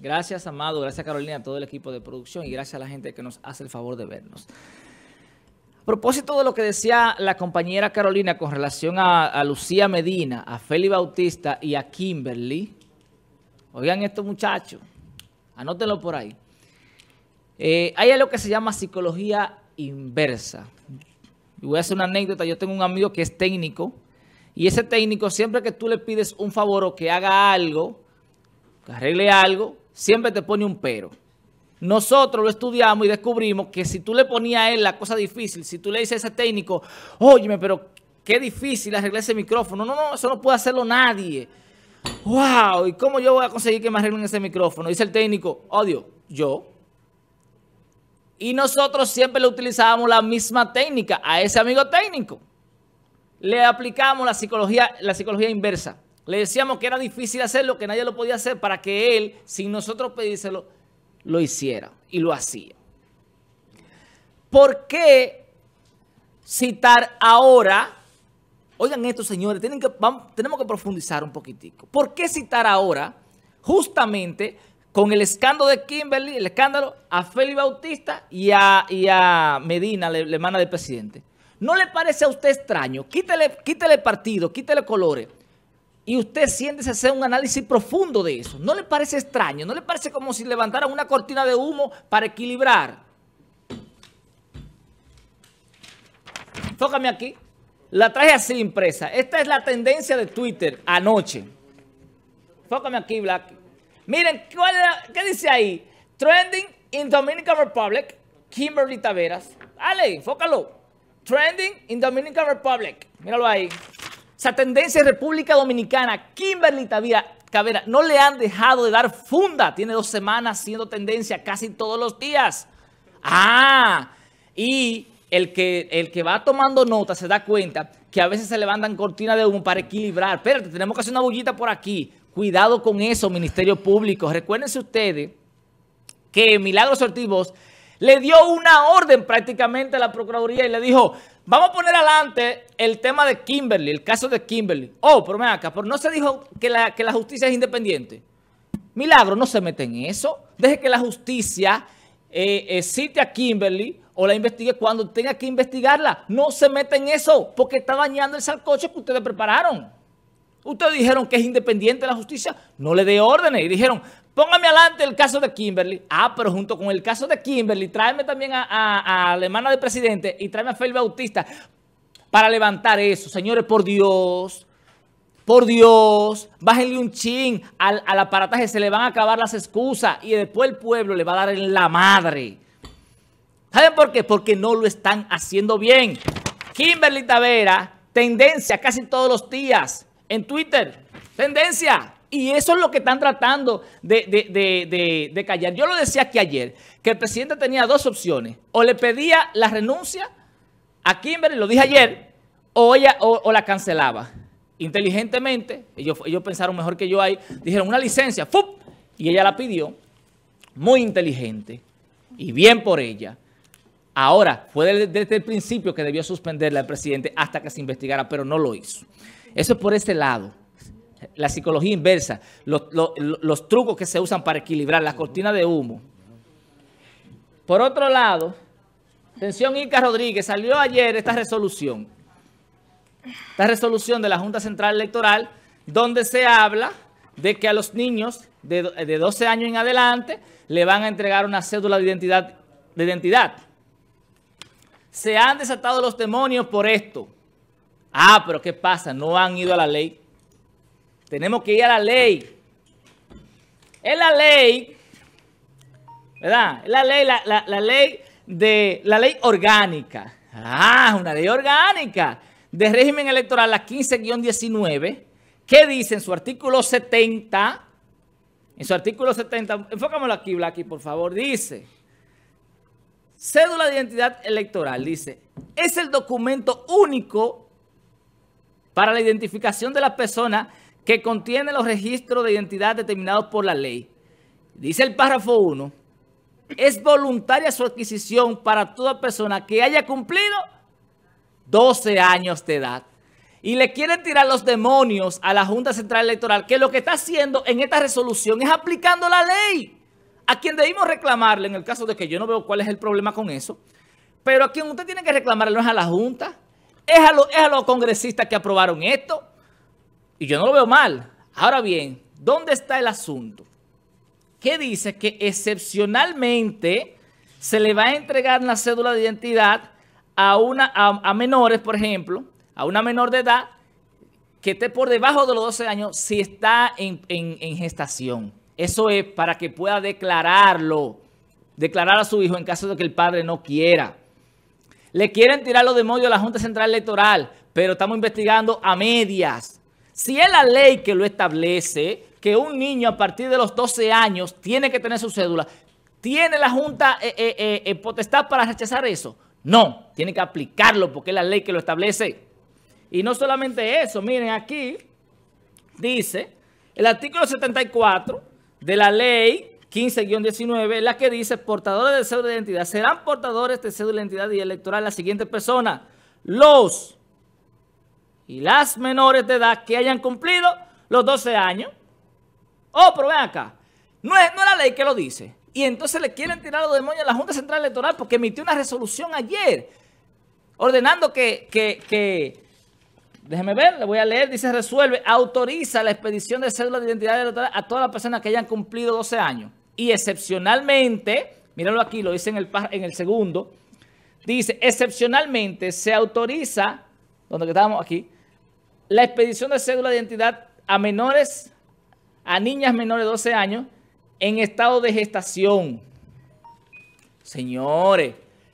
Gracias, Amado, gracias, Carolina, a todo el equipo de producción y gracias a la gente que nos hace el favor de vernos. A propósito de lo que decía la compañera Carolina con relación a Lucía Medina, a Feli Bautista y a Kimberly, oigan estos muchachos, anótenlo por ahí. Hay algo que se llama psicología inversa. Y voy a hacer una anécdota. Yo tengo un amigo que es técnico y ese técnico, siempre que tú le pides un favor o que haga algo, que arregle algo, siempre te pone un pero. Nosotros lo estudiamos y descubrimos que si tú le ponías a él la cosa difícil, si tú le dices a ese técnico, óyeme, pero qué difícil arreglar ese micrófono. No, eso no puede hacerlo nadie. ¡Wow! ¿Y cómo yo voy a conseguir que me arreglen ese micrófono? Dice el técnico, odio, yo. Y nosotros siempre le utilizábamos la misma técnica a ese amigo técnico. Le aplicamos la psicología inversa. Le decíamos que era difícil hacerlo, que nadie lo podía hacer para que él, sin nosotros pedírselo, lo hiciera y lo hacía. ¿Por qué citar ahora? Oigan esto, señores, tenemos que profundizar un poquitico. ¿Por qué citar ahora, justamente con el escándalo de Kimberly, el escándalo a Feli Bautista y a Medina, la hermana del presidente? ¿No le parece a usted extraño? Quítele partido, quítele colores. Y usted siéntese a hacer un análisis profundo de eso. ¿No le parece extraño? ¿No le parece como si levantaran una cortina de humo para equilibrar? Enfócame aquí. La traje así impresa. Esta es la tendencia de Twitter anoche. Enfócame aquí, Black. Miren, ¿qué dice ahí? Trending in Dominican Republic, Kimberly Taveras. Dale, enfócalo. Trending in Dominican Republic. Míralo ahí. Esa tendencia en República Dominicana, Kimberly Taveras, no le han dejado de dar funda. Tiene 2 semanas siendo tendencia casi todos los días. Y el que va tomando nota se da cuenta que a veces se levantan cortinas de humo para equilibrar. Espérate, tenemos que hacer una bullita por aquí. Cuidado con eso, Ministerio Público. Recuérdense ustedes que Milagros Ortiz Bosch le dio una orden prácticamente a la Procuraduría y le dijo, vamos a poner adelante el tema de Kimberly, el caso de Kimberly. Pero ven acá, pero no se dijo que la justicia es independiente. Milagro, no se mete en eso. Deje que la justicia cite a Kimberly o la investigue cuando tenga que investigarla. No se mete en eso porque está dañando el sancocho que ustedes prepararon. Ustedes dijeron que es independiente la justicia, no le dé órdenes. Y dijeron, póngame adelante el caso de Kimberly. Pero junto con el caso de Kimberly, tráeme también a la hermana del presidente y tráeme a Feli Bautista para levantar eso. Señores, por Dios, bájenle un chin al aparataje, se le van a acabar las excusas y después el pueblo le va a dar en la madre. ¿Saben por qué? Porque no lo están haciendo bien. Kimberly Taveras, tendencia casi todos los días. En Twitter, tendencia. Y eso es lo que están tratando de callar. Yo lo decía aquí ayer, que el presidente tenía 2 opciones. O le pedía la renuncia a Kimberly, lo dije ayer, o la cancelaba. Inteligentemente, ellos pensaron mejor que yo ahí, dijeron una licencia, ¡fup! Y ella la pidió. Muy inteligente. Y bien por ella. Ahora, fue desde el principio que debió suspenderla el presidente hasta que se investigara, pero no lo hizo. Eso es por ese lado. La psicología inversa, los trucos que se usan para equilibrar, la cortina de humo. Por otro lado, atención, Ilka Rodríguez, salió ayer esta resolución de la Junta Central Electoral, donde se habla de que a los niños de 12 años en adelante le van a entregar una cédula de identidad. Se han desatado los demonios por esto. Pero ¿qué pasa? No han ido a la ley. Tenemos que ir a la ley. Es la ley, ¿verdad? Es la ley orgánica. Una ley orgánica de régimen electoral, la 15-19, que dice en su artículo 70, enfócamelo aquí, Blacky, por favor, dice, cédula de identidad electoral, dice, es el documento único para la identificación de la persona que contiene los registros de identidad determinados por la ley. Dice el párrafo 1, es voluntaria su adquisición para toda persona que haya cumplido 12 años de edad. y le quieren tirar los demonios a la Junta Central Electoral, que lo que está haciendo en esta resolución es aplicando la ley. A quien debimos reclamarle, en el caso de que yo no veo cuál es el problema con eso, pero a quien usted tiene que reclamarle no es a la Junta, es a los congresistas que aprobaron esto, y yo no lo veo mal. Ahora bien, ¿dónde está el asunto? Que dice que excepcionalmente se le va a entregar una cédula de identidad a menores, por ejemplo, a una menor de edad que esté por debajo de los 12 años si está en gestación. Eso es para que pueda declarar a su hijo en caso de que el padre no quiera. Le quieren tirar los demonios a la Junta Central Electoral, pero estamos investigando a medias. Si es la ley que lo establece, que un niño a partir de los 12 años tiene que tener su cédula, ¿tiene la Junta potestad para rechazar eso? No, tiene que aplicarlo porque es la ley que lo establece. Y no solamente eso, miren aquí, dice el artículo 74 de la ley 15-19, la que dice, portadores de cédula de identidad, serán portadores de cédula de identidad y electoral las siguientes personas, los y las menores de edad que hayan cumplido los 12 años. Oh, pero ven acá, no es la ley que lo dice. Y entonces le quieren tirar los demonios a la Junta Central Electoral porque emitió una resolución ayer ordenando déjeme ver, le voy a leer, dice, resuelve, autoriza la expedición de cédula de identidad electoral a todas las personas que hayan cumplido 12 años. Y excepcionalmente, mírenlo aquí, lo dice en el segundo, dice, excepcionalmente se autoriza, donde estábamos aquí, la expedición de cédula de identidad a menores, a niñas menores de 12 años en estado de gestación. Señores,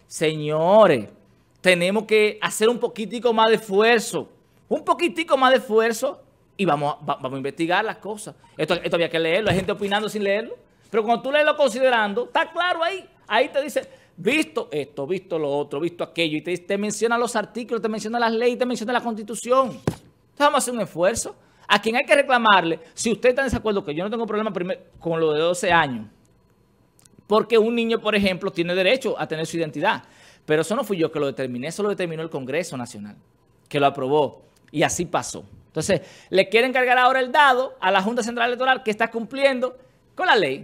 tenemos que hacer un poquitico más de esfuerzo. Un poquitico más de esfuerzo y vamos a investigar las cosas. Esto había que leerlo, hay gente opinando sin leerlo. Pero cuando tú lees lo considerando, está claro ahí. Ahí te dice, visto esto, visto lo otro, visto aquello. Y te menciona los artículos, te menciona las leyes, te menciona la Constitución. Entonces vamos a hacer un esfuerzo. A quien hay que reclamarle, si usted está en desacuerdo, que yo no tengo problema con lo de 12 años, porque un niño, por ejemplo, tiene derecho a tener su identidad. Pero eso no fui yo que lo determiné, eso lo determinó el Congreso Nacional, que lo aprobó. Y así pasó. Entonces, le quieren cargar ahora el dado a la Junta Central Electoral que está cumpliendo con la ley.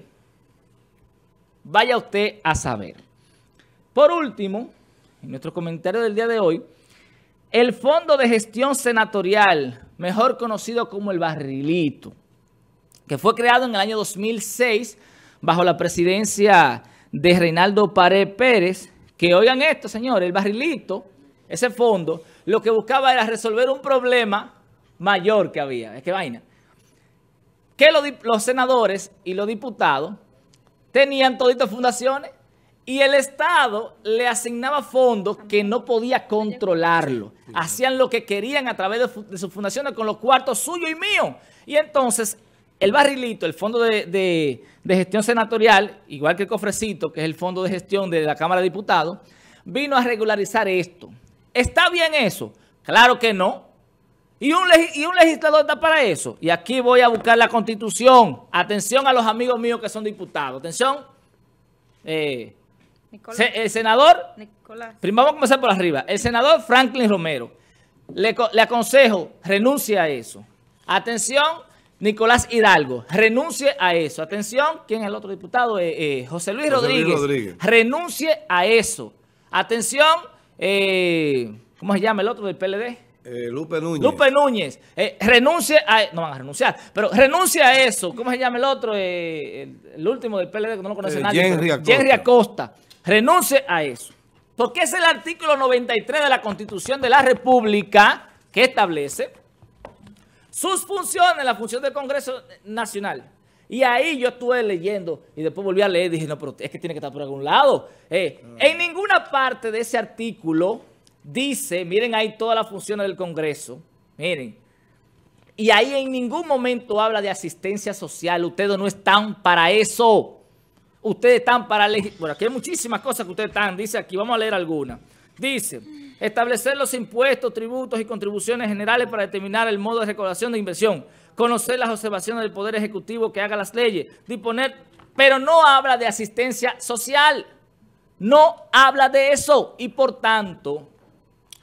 Vaya usted a saber. Por último, en nuestro comentario del día de hoy, el Fondo de Gestión Senatorial, mejor conocido como el Barrilito, que fue creado en el año 2006 bajo la presidencia de Reinaldo Pared Pérez, que oigan esto, señores, el Barrilito, ese fondo, lo que buscaba era resolver un problema mayor que había. Es que vaina. Que los senadores y los diputados tenían toditas fundaciones y el Estado le asignaba fondos que no podía controlarlo. Hacían lo que querían a través de sus fundaciones con los cuartos suyos y míos. Y entonces el Barrilito, el Fondo de Gestión Senatorial, igual que el Cofrecito, que es el Fondo de Gestión de la Cámara de Diputados, vino a regularizar esto. ¿Está bien eso? Claro que no. ¿Y un legislador está para eso? Y aquí voy a buscar la Constitución. Atención a los amigos míos que son diputados. Atención. El senador, Nicolás. Primero vamos a comenzar por arriba. El senador Franklin Romero. Le aconsejo, renuncie a eso. Atención, Nicolás Hidalgo. Renuncie a eso. Atención, ¿quién es el otro diputado? José Luis Rodríguez. Renuncie a eso. Atención, ¿cómo se llama el otro del PLD? Lupe Núñez. Lupe Núñez. Renuncie a... No van a renunciar, pero renuncie a eso. ¿Cómo se llama el otro? El último del PLD que no lo conoce nadie. Henry Acosta. Renuncie a eso. Porque es el artículo 93 de la Constitución de la República que establece sus funciones, la función del Congreso Nacional. Y ahí yo estuve leyendo y después volví a leer y dije, no, pero es que tiene que estar por algún lado. En ninguna parte de ese artículo dice, miren ahí todas las funciones del Congreso, miren. Y ahí en ningún momento habla de asistencia social. Ustedes no están para eso. Ustedes están para... Bueno, aquí hay muchísimas cosas que ustedes están. Dice aquí, vamos a leer algunas. Dice, establecer los impuestos, tributos y contribuciones generales para determinar el modo de recaudación de inversión. Conocer las observaciones del Poder Ejecutivo que haga las leyes. Disponer, pero no habla de asistencia social. No habla de eso. Y por tanto,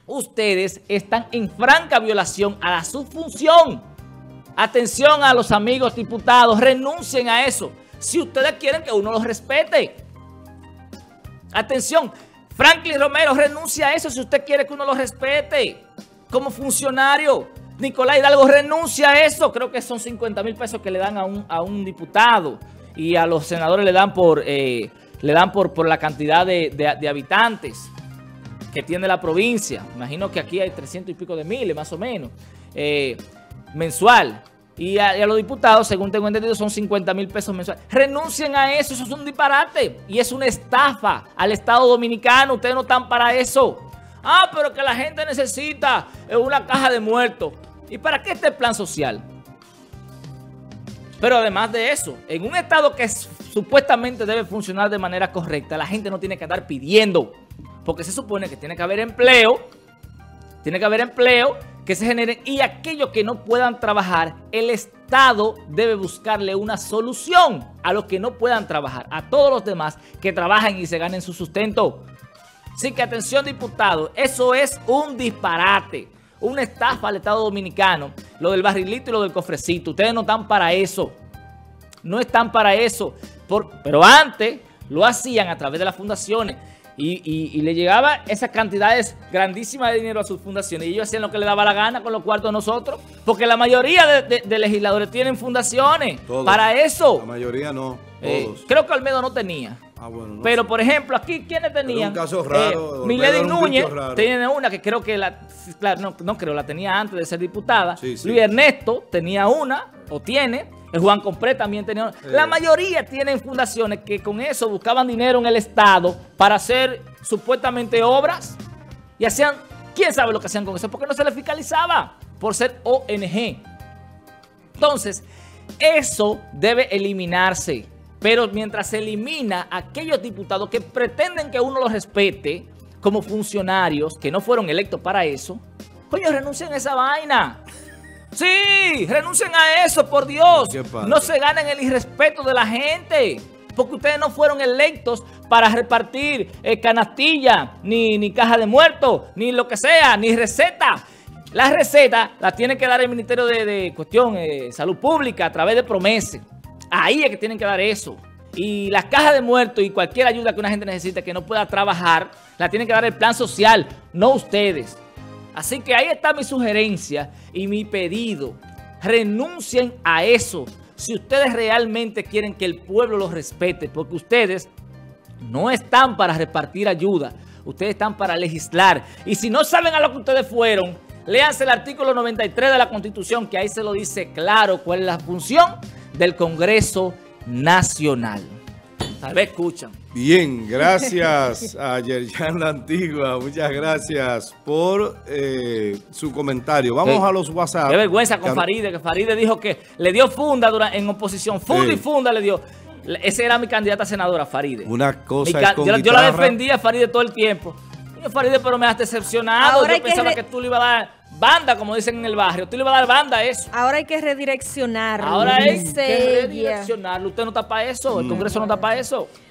ustedes están en franca violación a su función. Atención a los amigos diputados, renuncien a eso si ustedes quieren que uno los respete. Atención, Franklin Romero, renuncia a eso si usted quiere que uno lo respete como funcionario. Nicolás Hidalgo, renuncia a eso. Creo que son 50,000 pesos que le dan a un diputado y a los senadores le dan por la cantidad de habitantes que tiene la provincia. Imagino que aquí hay 300 y pico de miles, más o menos, mensual. Y a los diputados, según tengo entendido, son 50,000 pesos mensuales. Renuncien a eso, eso es un disparate. Y es una estafa al Estado Dominicano. Ustedes no están para eso. Ah, pero que la gente necesita una caja de muertos. ¿Y para qué este plan social? Pero además de eso, en un Estado que supuestamente debe funcionar de manera correcta, la gente no tiene que andar pidiendo. Porque se supone que tiene que haber empleo. Tiene que haber empleo que se generen, y aquellos que no puedan trabajar, el Estado debe buscarle una solución a los que no puedan trabajar, a todos los demás que trabajan y se ganen su sustento. Así que atención, diputados, eso es un disparate, una estafa al Estado Dominicano, lo del barrilito y lo del cofrecito. Ustedes no están para eso, no están para eso, pero antes lo hacían a través de las fundaciones. Y le llegaba esas cantidades grandísimas de dinero a sus fundaciones y ellos hacían lo que les daba la gana con los cuartos de nosotros, porque la mayoría de legisladores tienen fundaciones. Todos, para eso. La mayoría no, todos. Creo que Olmedo no tenía. Bueno, no pero sé. Por ejemplo, aquí, ¿quiénes tenían? Un caso raro. Milady Núñez tenía una que creo que claro, no creo, la tenía antes de ser diputada. Sí, sí. Luis Ernesto tenía una, o tiene. El Juan Compré también tenía una. La mayoría tienen fundaciones que con eso buscaban dinero en el Estado para hacer supuestamente obras. Y hacían, quién sabe lo que hacían con eso, porque no se les fiscalizaba por ser ONG. Entonces, eso debe eliminarse. Pero mientras se elimina a aquellos diputados que pretenden que uno los respete como funcionarios, que no fueron electos para eso, coño, renuncien a esa vaina. Sí, renuncien a eso, por Dios. No se ganen el irrespeto de la gente, porque ustedes no fueron electos para repartir canastilla, ni caja de muertos, ni lo que sea, ni receta. Las recetas las tiene que dar el Ministerio de Salud Pública a través de promesas. Ahí es que tienen que dar eso. Y las cajas de muertos y cualquier ayuda que una gente necesite que no pueda trabajar, la tiene que dar el plan social, no ustedes. Así que ahí está mi sugerencia y mi pedido. Renuncien a eso si ustedes realmente quieren que el pueblo los respete, porque ustedes no están para repartir ayuda, ustedes están para legislar. Y si no saben a lo que ustedes fueron, léanse el artículo 93 de la Constitución, que ahí se lo dice claro cuál es la función del Congreso Nacional. Tal vez escuchan. Bien, gracias a Yerjan La Antigua, muchas gracias por su comentario. Vamos a los WhatsApp. Qué vergüenza con Faride, que Faride dijo que le dio funda en oposición, funda y funda le dio. Esa era mi candidata a senadora, Faride. Una cosa es con yo la defendía a Faride todo el tiempo. Faride, pero me has decepcionado. Ahora yo pensaba que tú le ibas a dar banda, como dicen en el barrio. Tú le ibas a dar banda a eso. Ahora hay que redireccionarlo. Ahora hay que redireccionarlo. Usted no está para eso. El Congreso no está para eso.